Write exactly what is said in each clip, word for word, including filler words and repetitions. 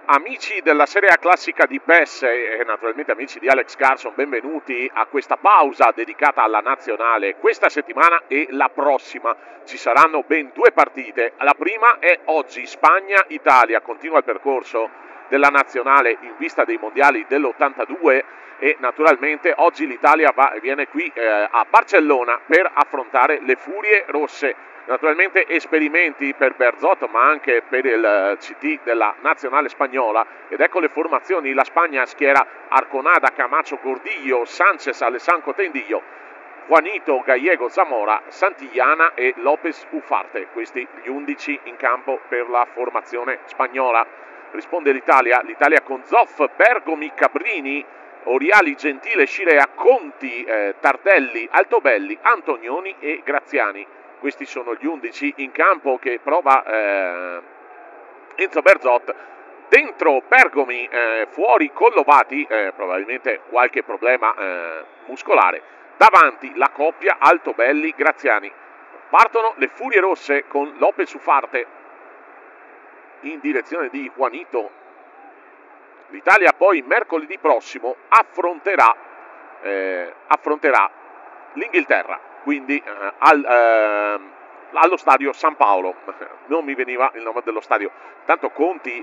Amici della Serie A Classica di P E S e naturalmente amici di Alex Carson, benvenuti a questa pausa dedicata alla nazionale. Questa settimana e la prossima ci saranno ben due partite. La prima è oggi, Spagna-Italia, continua il percorso della nazionale in vista dei mondiali dell'ottantadue e naturalmente oggi l'Italia va, viene qui eh, a Barcellona per affrontare le Furie Rosse. Naturalmente esperimenti per Berzot ma anche per il C T della nazionale spagnola, ed ecco le formazioni. La Spagna schiera Arconada, Camacho, Gordillo, Sánchez, Alessandro Tendillo, Juanito, Gallego, Zamora, Santillana e López Ufarte. Questi gli undici in campo per la formazione spagnola. Risponde l'Italia, l'Italia con Zoff, Bergomi, Cabrini, Oriali, Gentile, Scirea, Conti, eh, Tardelli, Altobelli, Antonioni e Graziani. Questi sono gli undici in campo che prova eh, Enzo Berzot. Dentro Bergomi, eh, fuori Collovati, eh, probabilmente qualche problema eh, muscolare. Davanti la coppia Altobelli-Graziani. Partono le Furie Rosse con López Ufarte in direzione di Juanito. L'Italia poi mercoledì prossimo affronterà, eh, affronterà l'Inghilterra. Quindi eh, al, eh, allo stadio San Paolo, non mi veniva il nome dello stadio. Tanto Conti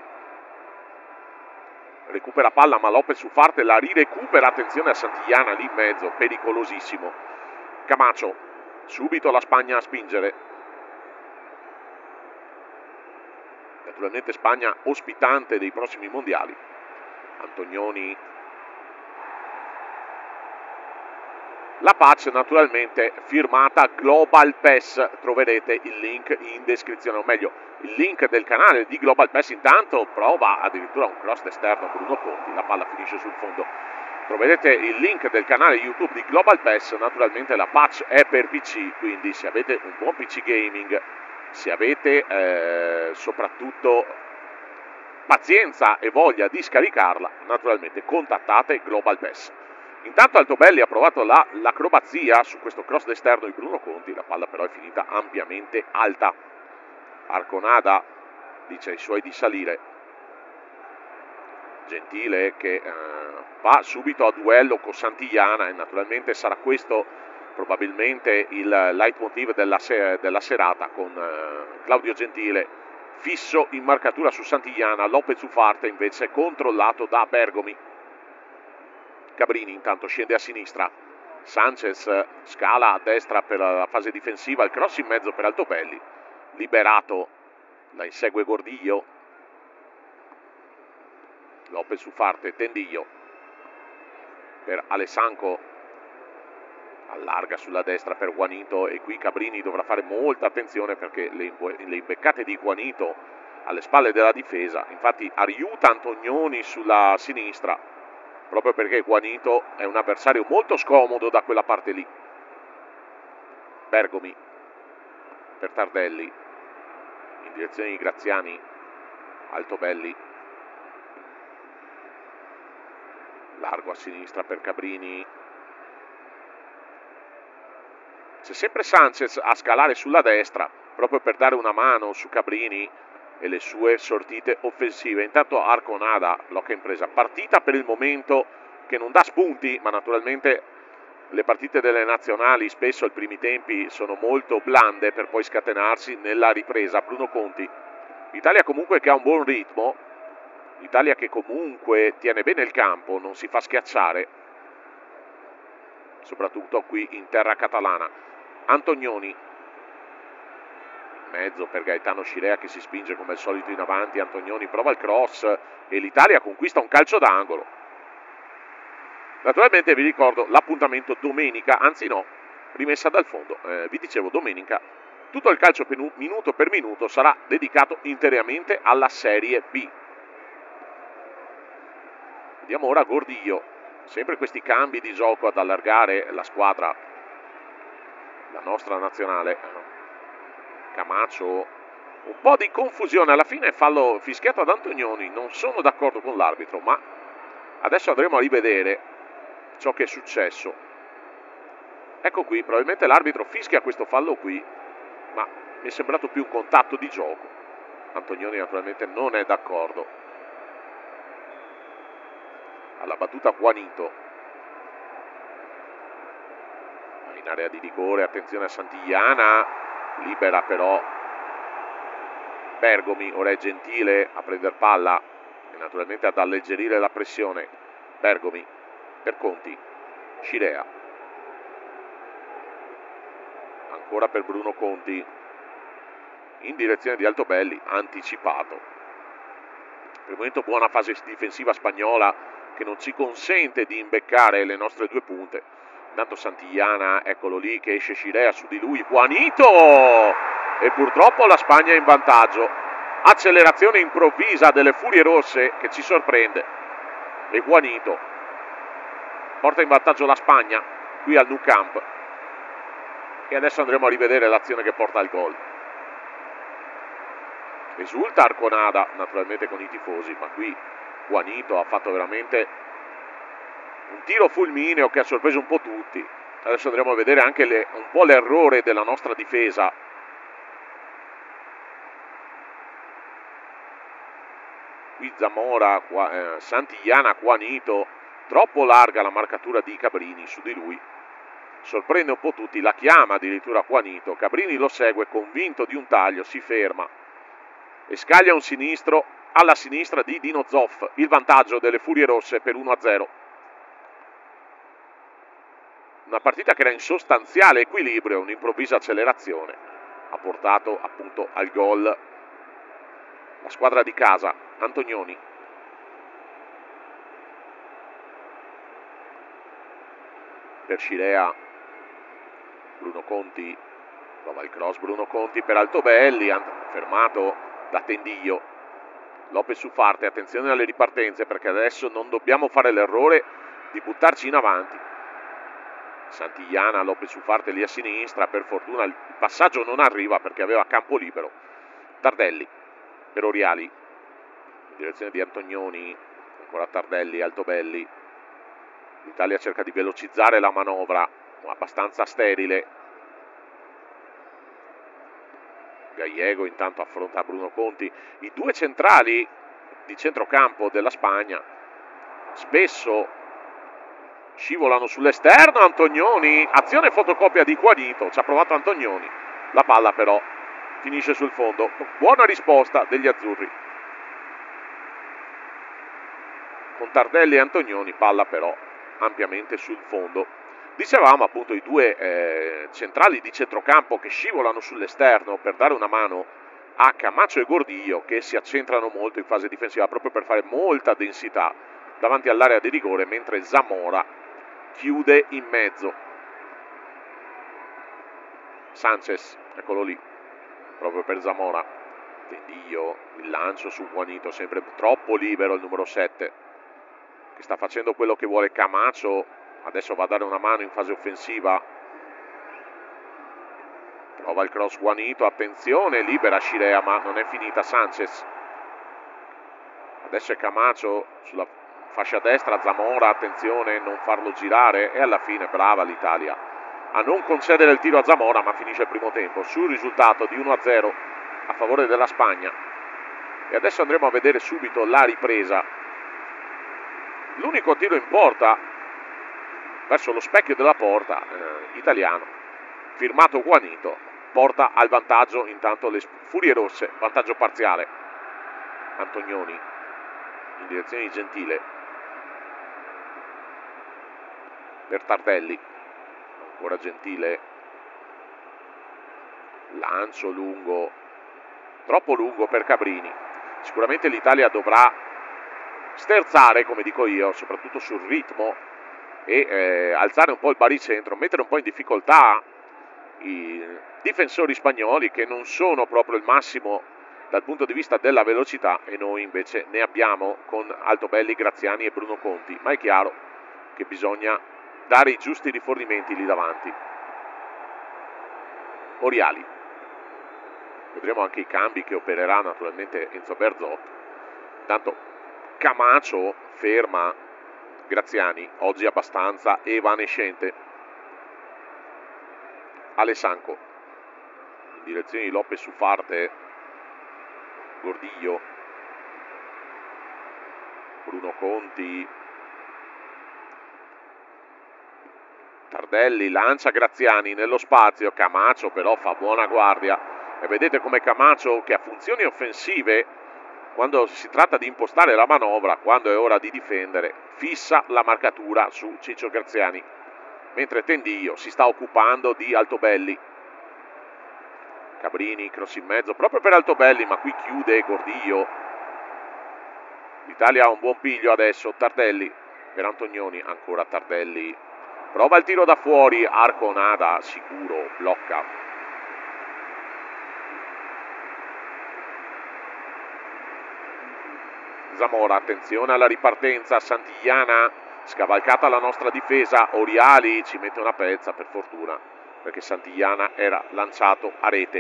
recupera palla ma López Ufarte la rirecupera, attenzione a Santillana lì in mezzo, pericolosissimo. Camacho, subito la Spagna a spingere. Naturalmente Spagna ospitante dei prossimi mondiali. Antonioni. La patch naturalmente firmata Global P E S, troverete il link in descrizione, o meglio il link del canale di Global P E S. Intanto prova addirittura un cross esterno Bruno Conti, la palla finisce sul fondo. Troverete il link del canale YouTube di Global P E S. Naturalmente la patch è per P C, quindi se avete un buon P C gaming, se avete eh, soprattutto pazienza e voglia di scaricarla, naturalmente contattate Global P E S. Intanto Altobelli ha provato la, l'acrobazia su questo cross d'esterno di Bruno Conti, la palla però è finita ampiamente alta. Arconada dice ai suoi di salire. Gentile che eh, va subito a duello con Santillana e naturalmente sarà questo probabilmente il leitmotiv della, se- della serata, con eh, Claudio Gentile fisso in marcatura su Santillana, López Ufarte invece controllato da Bergomi. Cabrini intanto scende a sinistra, Sánchez scala a destra per la fase difensiva, il cross in mezzo per Altobelli, liberato, la insegue Gordillo, López Ufarte, Tendillo per Alessandro, allarga sulla destra per Juanito e qui Cabrini dovrà fare molta attenzione perché le, le imbeccate di Juanito alle spalle della difesa, infatti aiuta Antonioni sulla sinistra, proprio perché Juanito è un avversario molto scomodo da quella parte lì. Bergomi per Tardelli in direzione di Graziani, Altobelli, largo a sinistra per Cabrini. C'è sempre Sánchez a scalare sulla destra proprio per dare una mano su Cabrini e le sue sortite offensive. Intanto Arconada, blocca impresa, partita per il momento che non dà spunti, ma naturalmente le partite delle nazionali spesso ai primi tempi sono molto blande per poi scatenarsi nella ripresa. Bruno Conti, l'Italia comunque che ha un buon ritmo, l'Italia che comunque tiene bene il campo, non si fa schiacciare, soprattutto qui in terra catalana. Antonioni, mezzo per Gaetano Scirea che si spinge come al solito in avanti. Antonioni prova il cross e l'Italia conquista un calcio d'angolo. Naturalmente vi ricordo l'appuntamento domenica, anzi no, rimessa dal fondo, eh, vi dicevo domenica tutto il calcio per minuto per minuto sarà dedicato interamente alla Serie B. Vediamo ora Gordillo, sempre questi cambi di gioco ad allargare la squadra, la nostra nazionale. Camacho, un po' di confusione, alla fine fallo fischiato ad Antonioni, non sono d'accordo con l'arbitro, ma adesso andremo a rivedere ciò che è successo. Ecco qui, probabilmente l'arbitro fischia questo fallo qui, ma mi è sembrato più un contatto di gioco. Antonioni naturalmente non è d'accordo. alla battuta Juanito, in area di rigore, attenzione a Santillana, libera però Bergomi, ora è Gentile a prendere palla e naturalmente ad alleggerire la pressione. Bergomi per Conti, Scirea, ancora per Bruno Conti, in direzione di Altobelli, anticipato. Per il momento buona fase difensiva spagnola che non ci consente di imbeccare le nostre due punte. Intanto Santillana, eccolo lì che esce Scirea su di lui, Juanito! E purtroppo la Spagna è in vantaggio. Accelerazione improvvisa delle Furie Rosse che ci sorprende. E Juanito porta in vantaggio la Spagna qui al Nou Camp. E adesso andremo a rivedere l'azione che porta al gol. Esulta Arconada, naturalmente con i tifosi, ma qui Juanito ha fatto veramente un tiro fulmineo che ha sorpreso un po' tutti. Adesso andremo a vedere anche le, un po' l'errore della nostra difesa. Qui Zamora, qua, eh, Santillana, Juanito, troppo larga la marcatura di Cabrini su di lui. Sorprende un po' tutti, la chiama addirittura Juanito. Cabrini lo segue, convinto di un taglio, si ferma e scaglia un sinistro alla sinistra di Dino Zoff. Il vantaggio delle Furie Rosse per uno a zero. Una partita che era in sostanziale equilibrio, un'improvvisa accelerazione ha portato appunto al gol la squadra di casa. Antonioni, per Scirea, Bruno Conti, prova il cross Bruno Conti per Altobelli, fermato da Tendiglio. Lopez Ufarte, attenzione alle ripartenze perché adesso non dobbiamo fare l'errore di buttarci in avanti. Santillana, Lopez Ufarte lì a sinistra, per fortuna il passaggio non arriva perché aveva campo libero. Tardelli per Oriali, in direzione di Antonioni, ancora Tardelli, Altobelli. L'Italia cerca di velocizzare la manovra, abbastanza sterile. Gallego intanto affronta Bruno Conti. I due centrali di centrocampo della Spagna spesso scivolano sull'esterno. Antonioni, azione fotocopia di Juanito, ci ha provato Antonioni, la palla però finisce sul fondo. Buona risposta degli azzurri con Tardelli e Antonioni, palla però ampiamente sul fondo. Dicevamo appunto i due eh, centrali di centrocampo che scivolano sull'esterno per dare una mano a Camacho e Gordillo, che si accentrano molto in fase difensiva proprio per fare molta densità davanti all'area di rigore, mentre Zamora chiude in mezzo. Sanchez, eccolo lì, proprio per Zamora. Tendiglio, il lancio su Juanito, sempre troppo libero il numero sette, che sta facendo quello che vuole Camacho. Adesso va a dare una mano in fase offensiva. Prova il cross Juanito, attenzione, libera Scirea, ma non è finita Sanchez. Adesso è Camacho sulla fascia destra, Zamora, attenzione, non farlo girare. E alla fine brava l'Italia a non concedere il tiro a Zamora, ma finisce il primo tempo sul risultato di uno a zero a favore della Spagna. E adesso andremo a vedere subito la ripresa. L'unico tiro in porta verso lo specchio della porta eh, italiano, firmato Juanito, porta al vantaggio intanto le Furie Rosse, vantaggio parziale. Antonioni in direzione di Gentile per Tardelli, ancora Gentile, lancio lungo, troppo lungo per Cabrini. Sicuramente l'Italia dovrà sterzare, come dico io, soprattutto sul ritmo, e eh, alzare un po' il baricentro, mettere un po' in difficoltà i difensori spagnoli, che non sono proprio il massimo dal punto di vista della velocità, e noi invece ne abbiamo con Altobelli, Graziani e Bruno Conti, ma è chiaro che bisogna dare i giusti rifornimenti lì davanti. Oriali, vedremo anche i cambi che opererà naturalmente Enzo Berzot. Intanto Camacho ferma Graziani, oggi abbastanza evanescente. Alessanco in direzione di Lopez Ufarte, Gordillo, Bruno Conti, Tardelli lancia Graziani nello spazio, Camacho però fa buona guardia e vedete come Camacho, che ha funzioni offensive quando si tratta di impostare la manovra, quando è ora di difendere, fissa la marcatura su Ciccio Graziani, mentre Tendillo si sta occupando di Altobelli. Cabrini, cross in mezzo proprio per Altobelli, ma qui chiude Gordillo. L'Italia ha un buon piglio adesso. Tardelli per Antonioni, ancora Tardelli, prova il tiro da fuori, arco nada, sicuro, blocca. Zamora, attenzione alla ripartenza, Santigliana, scavalcata la nostra difesa, Oriali ci mette una pezza per fortuna, perché Santigliana era lanciato a rete.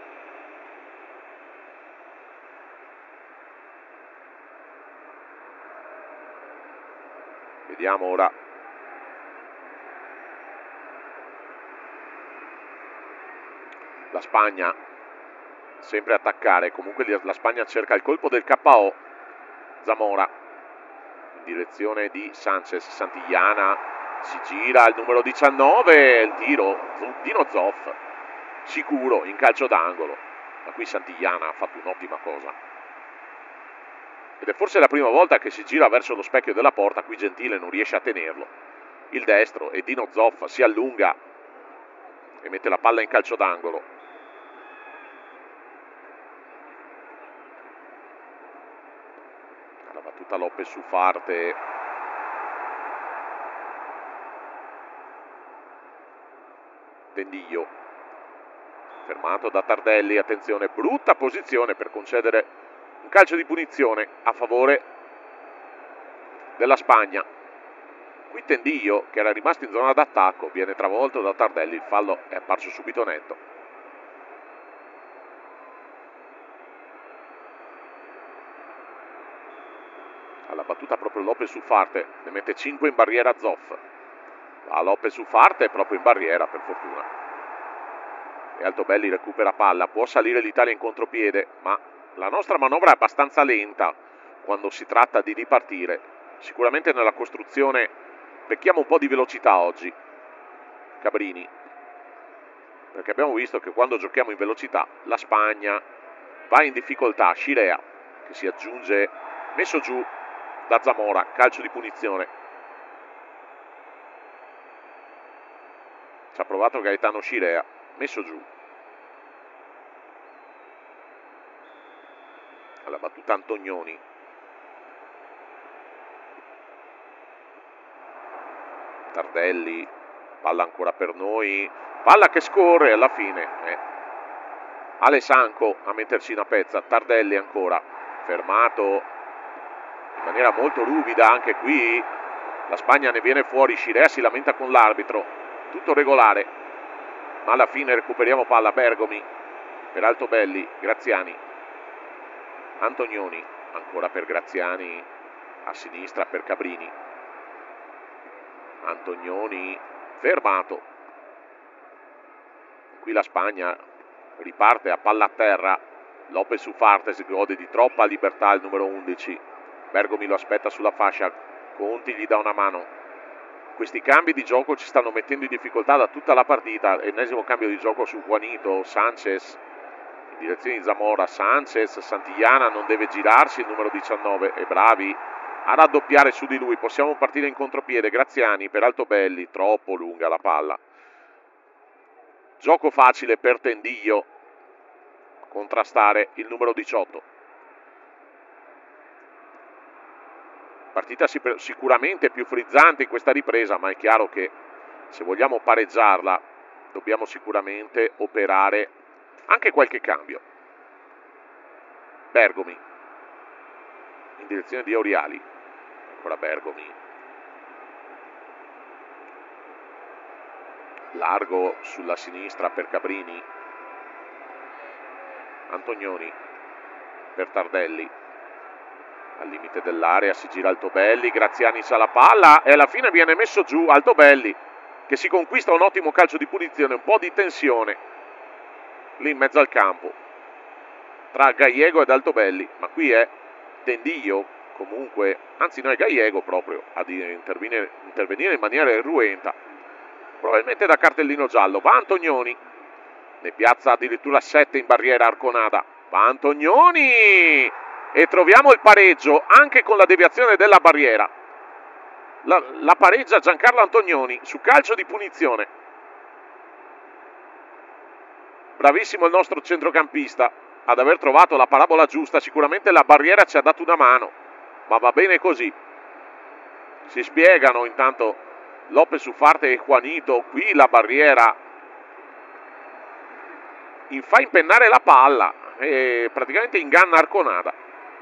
Vediamo ora la Spagna, sempre attaccare, comunque la Spagna cerca il colpo del K O. Zamora in direzione di Sanchez, Santigliana, si gira il numero diciannove, il tiro, Dino Zoff, sicuro in calcio d'angolo, ma qui Santigliana ha fatto un'ottima cosa. Ed è forse la prima volta che si gira verso lo specchio della porta, qui Gentile non riesce a tenerlo. Il destro e Dino Zoff si allunga e mette la palla in calcio d'angolo. La battuta Lopez su Farte. Tendillo fermato da Tardelli, attenzione, brutta posizione per concedere un calcio di punizione a favore della Spagna. Qui Tendillo, che era rimasto in zona d'attacco, viene travolto da Tardelli, il fallo è apparso subito netto. Alla battuta proprio Lopez su Farte, ne mette cinque in barriera Zoff. Va Lopez su Farte, proprio in barriera per fortuna. E Altobelli recupera palla, può salire l'Italia in contropiede, ma la nostra manovra è abbastanza lenta quando si tratta di ripartire. Sicuramente nella costruzione pecchiamo un po' di velocità oggi, Cabrini, perché abbiamo visto che quando giochiamo in velocità la Spagna va in difficoltà. Scirea che si aggiunge, messo giù da Zamora, calcio di punizione. Ci ha provato Gaetano Scirea, messo giù. Alla battuta Antonioni. Tardelli, palla ancora per noi, palla che scorre alla fine. Eh. Alessanco a metterci una pezza, Tardelli ancora, fermato in maniera molto ruvida anche qui. La Spagna ne viene fuori, Scirea si lamenta con l'arbitro, tutto regolare, ma alla fine recuperiamo palla. Bergomi per Altobelli, Graziani, Antonioni, ancora per Graziani, a sinistra per Cabrini, Antonioni fermato. Qui la Spagna riparte a palla a terra, Lopez su Farte si gode di troppa libertà il numero undici, Bergomi lo aspetta sulla fascia, Conti gli dà una mano. Questi cambi di gioco ci stanno mettendo in difficoltà da tutta la partita. Ennesimo cambio di gioco su Juanito, Sanchez in direzione di Zamora, Sanchez, Santigliana non deve girarsi, il numero diciannove è bravi a raddoppiare su di lui. Possiamo partire in contropiede, Graziani per Altobelli, troppo lunga la palla. Gioco facile per Tendillo contrastare il numero diciotto. Partita sicuramente più frizzante in questa ripresa, ma è chiaro che se vogliamo pareggiarla dobbiamo sicuramente operare anche qualche cambio. Bergomi in direzione di Oriali, ancora Bergomi, largo sulla sinistra per Cabrini, Antonioni per Tardelli, al limite dell'area si gira Altobelli, Graziani sa la palla e alla fine viene messo giù Altobelli che si conquista un ottimo calcio di punizione, un po' di tensione lì in mezzo al campo tra Gallego ed Altobelli, ma qui è Tendillo comunque, anzi no, è Gallego proprio a intervenire, intervenire in maniera irruenta. probabilmente da cartellino giallo. Va Antonioni, ne piazza addirittura sette in barriera Arconada. Va Antonioni e troviamo il pareggio anche con la deviazione della barriera. La, la pareggia Giancarlo Antonioni su calcio di punizione. Bravissimo il nostro centrocampista ad aver trovato la parabola giusta. Sicuramente la barriera ci ha dato una mano, ma va bene così. Si spiegano intanto Lopez Ufarte e Juanito. Qui la barriera fa impennare la palla e praticamente inganna Arconada.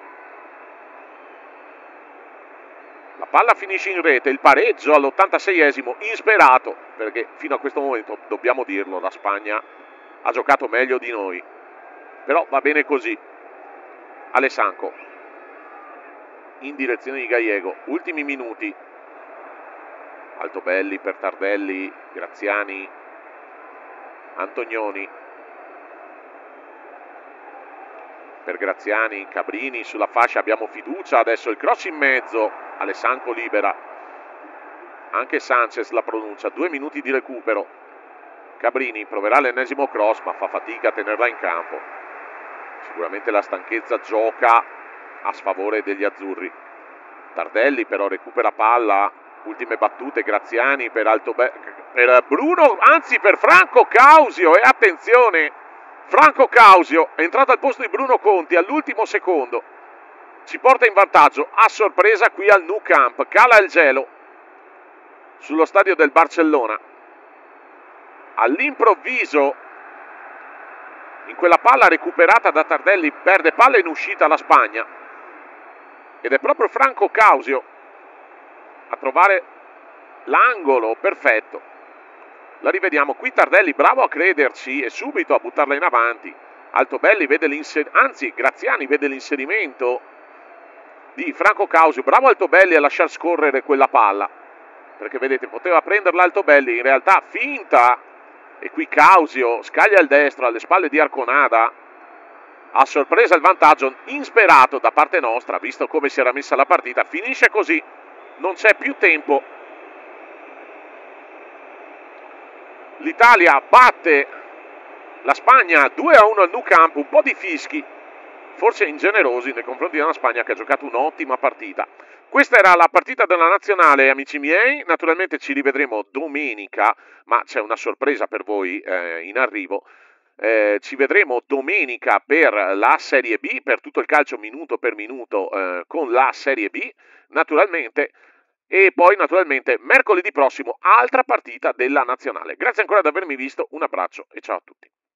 La palla finisce in rete, il pareggio all'ottantaseiesimo, insperato, perché fino a questo momento, dobbiamo dirlo, la Spagna ha giocato meglio di noi. Però va bene così. Alessandro in direzione di Gallego, ultimi minuti. Altobelli per Tardelli, Graziani, Antonioni per Graziani, Cabrini sulla fascia, abbiamo fiducia, adesso il cross in mezzo, Alessandro libera, anche Sanchez la pronuncia, due minuti di recupero. Cabrini proverà l'ennesimo cross ma fa fatica a tenerla in campo. Sicuramente la stanchezza gioca a sfavore degli azzurri. Tardelli però recupera palla, ultime battute, Graziani per, Altobe per Bruno, anzi per Franco Causio, e attenzione, Franco Causio è entrato al posto di Bruno Conti all'ultimo secondo, ci porta in vantaggio a sorpresa qui al Nou Camp. Cala il gelo sullo stadio del Barcellona. All'improvviso, in quella palla recuperata da Tardelli, perde palla in uscita la Spagna, ed è proprio Franco Causio a trovare l'angolo perfetto. La rivediamo qui, Tardelli bravo a crederci e subito a buttarla in avanti. Altobelli vede l'inserimento, anzi Graziani vede l'inserimento di Franco Causio, bravo Altobelli a lasciar scorrere quella palla, perché vedete poteva prenderla Altobelli, in realtà finta, e qui Causio scaglia il destro alle spalle di Arconada. A sorpresa il vantaggio insperato da parte nostra, visto come si era messa la partita. Finisce così, non c'è più tempo. L'Italia batte la Spagna due a uno al Nou Camp, un po' di fischi, forse ingenerosi nei confronti della Spagna che ha giocato un'ottima partita. Questa era la partita della nazionale, amici miei. Naturalmente ci rivedremo domenica, ma c'è una sorpresa per voi eh, in arrivo. Eh, ci vedremo domenica per la Serie B, per tutto il calcio minuto per minuto eh, con la Serie B, naturalmente. E poi naturalmente mercoledì prossimo altra partita della nazionale. Grazie ancora di avermi visto, un abbraccio e ciao a tutti.